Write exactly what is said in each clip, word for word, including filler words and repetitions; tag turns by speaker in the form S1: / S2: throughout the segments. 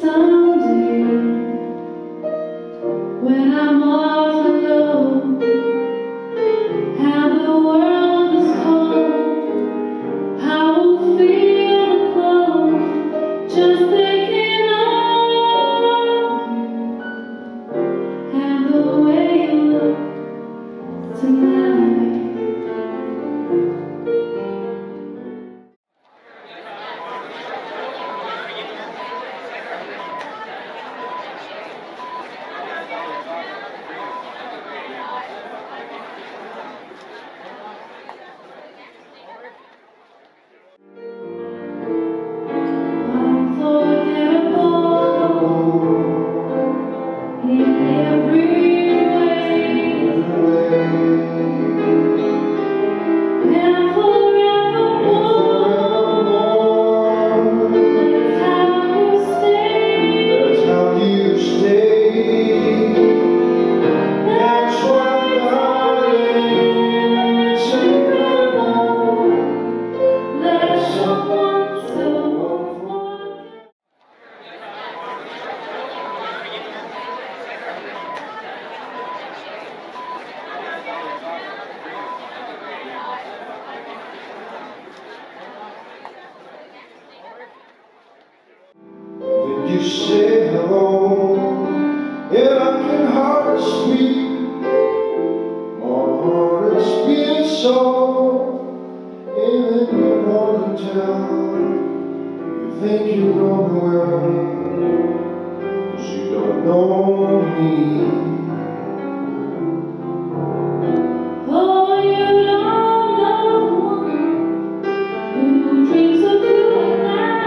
S1: You say hello, and I can hardly speak. My heart is beating so, and then you want to tell. You think you know me well, but you don't know me.
S2: Oh, you don't know the one who dreams of you at night.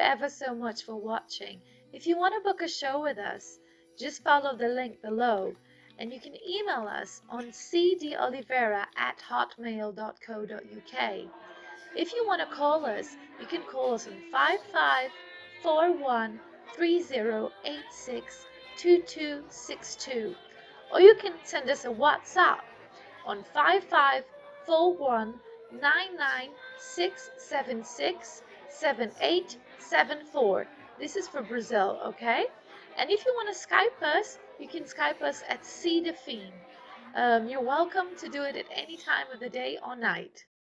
S2: ever so much for watching. If you want to book a show with us, just follow the link below, and you can email us on c d oliveira at hotmail dot co dot u k. If you want to call us, you can call us on five five four one three zero eight six two two six two, or you can send us a WhatsApp on five five four one nine nine six seven six seven eight seven four. This is for Brazil, okay? And if you want to Skype us, you can Skype us at C Define. Um, you're welcome to do it at any time of the day or night.